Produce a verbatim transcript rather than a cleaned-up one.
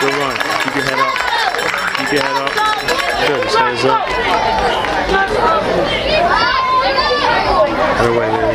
Good run. Keep your head up. Keep your head up. Good. Just head is up. Other way.